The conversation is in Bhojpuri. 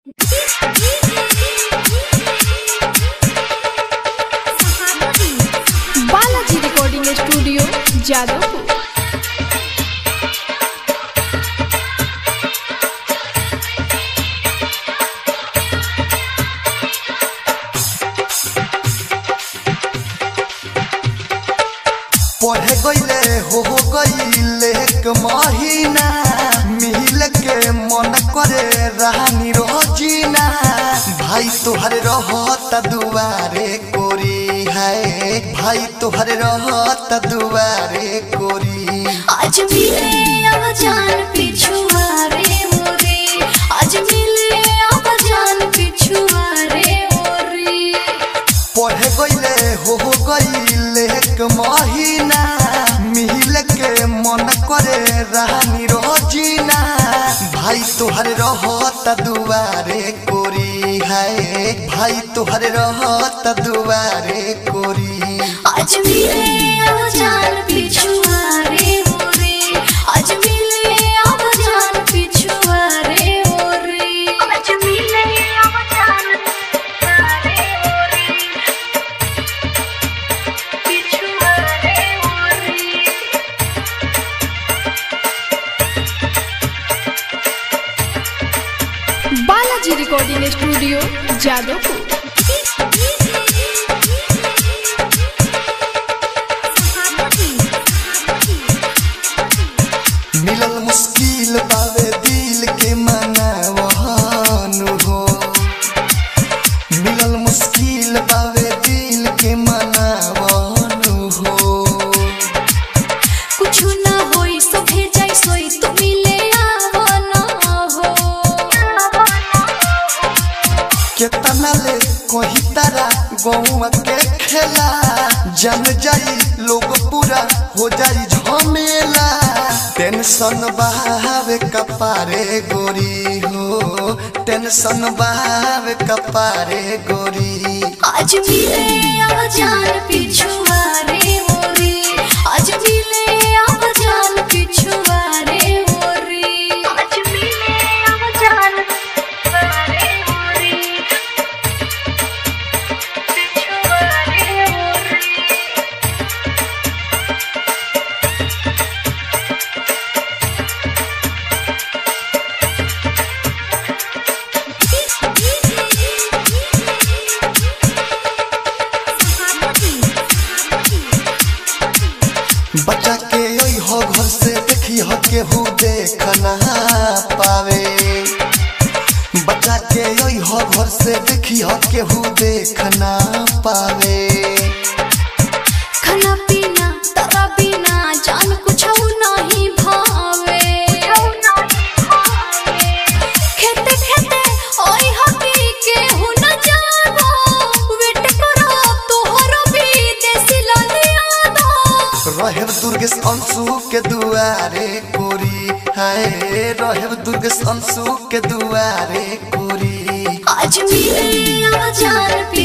Balaji recording studio Jadavpur. पढ़े गईले हो गईले एक महीना मिल के मन करे रानी रोजीना भाई तुहरे रहत दुआरे कोरी है भाई तुहरे रहत दुआरे कोरी आज मिले अब जान पिछुआ रे मोरे आज मिले अब जान पिछुआ रे मोरे पढ़े गईले हो गईले एक महीना मिल के मन करे रानी रोजीना भाई तुहरे रहत दुआरे कोरी है भाई तुहरे रहत दुआरे कोरी आज मिले अब जान पिछुआ रे मोरे आज मिले अब जान पिछुआ रे मोरे आज मिले अब जान पिछुआ रे मोरे पिछुआ रे मोरे बालाजी रिकॉर्डिंग स्टूडियो जादवपुर। मिलल मुश्किल पावे दिल के मनावनु हो मिलल मुश्किल पावे दिल के मनावनु हो कुछ ना होई सो भेजाई सोई तो मिले आवना हो केतना ले कोही तारा गौवा के खेला जम जाई लोग पूरा हो जाई झमेला टेंशन बहावे कपारे गोरी हो टेंशन बहावे कपारे गोरी आज मिले अब जान पिछुआ रे मोरे आज मिले अब जान पिछुआ रे मोरे आज मिले अब जान पिछुआ रे मोरे पिछुआ रे मोरे बच्चा के यही हो घर से देखी हो केहू देखना पावे बच्चा के यही हो घर से देखी हो केहू देखना पावे खाना पीना तरा बिना जान कुछ नहीं भावे खेते खेते ओई हकी के हु न जाबो वेट करो तोहरो भी देसी लालिया दो रहेब दुर्गेश अंशु के दुआरे कोरी हाय रहेब दुर्गेश अंशु के दुआरे कोरी आज मिले अब जान